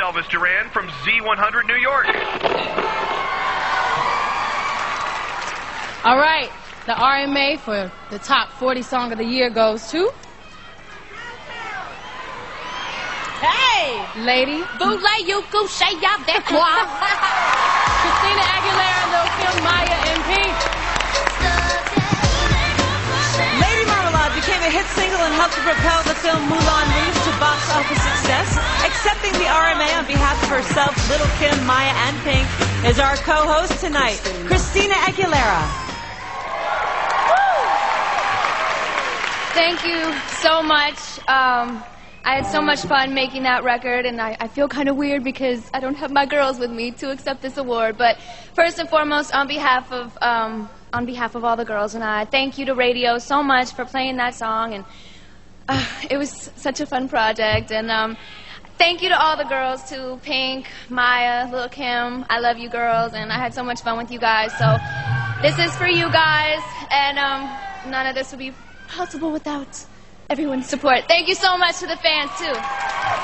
Elvis Duran from Z100 New York. All right, the RMA for the top 40 song of the year goes to... Hey! Lady. Voulez you coucher avec moi? Christina Aguilera, Lil Kim, Maya, and Pink. Lady Marmalade became a hit single and helped to propel the film Moulin Rouge to box office success. Accepting the RMA on behalf of herself, Lil Kim, Maya, and Pink is our co-host tonight, Christina Aguilera. Thank you so much. I had so much fun making that record, and I feel kind of weird because I don't have my girls with me to accept this award. But first and foremost, on behalf of all the girls and I, thank you to radio so much for playing that song, and it was such a fun project. And thank you to all the girls, to Pink, Maya, Lil Kim. I love you girls, and I had so much fun with you guys. So this is for you guys, and none of this would be possible without everyone's support. Thank you so much to the fans, too.